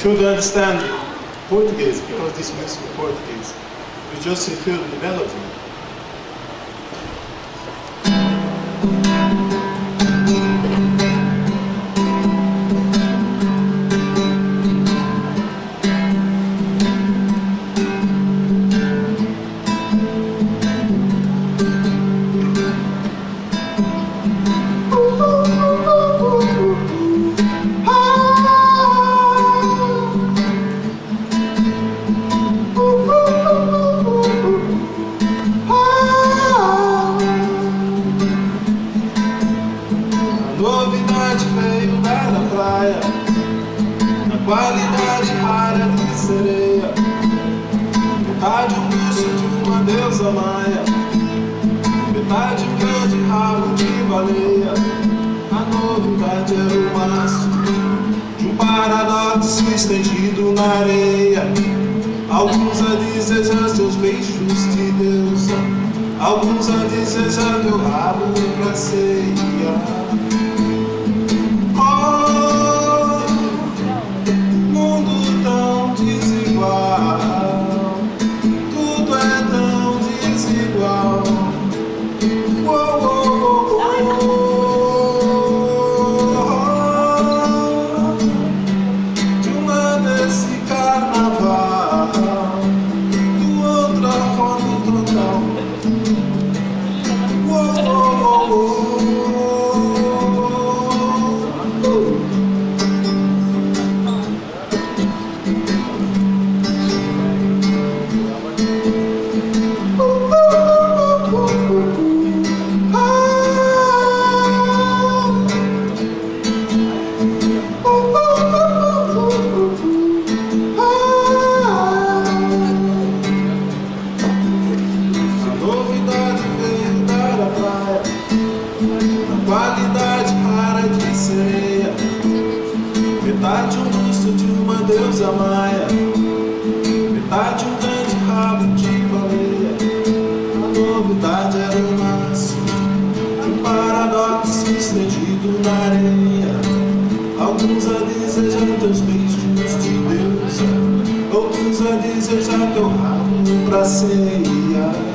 should understand Portuguese, because this music is Portuguese. You just feel the melody. Novidade veio lá da praia, na qualidade rara de sereia, metade um busto de uma deusa maia, metade um grande rabo de baleia. A novidade era o maço de um paradoxo estendido na areia. Alguns a desejar seus beijos de deusa, alguns a desejar teu rabo pra ceia. Qualidade rara de sereia, metade um busto de uma deusa maia, metade um grande rabo de baleia. A novidade era o maço de um paradoxo estendido na areia. Alguns a desejar teus beijos de deusa, outros a desejar teu rabo pra ceia.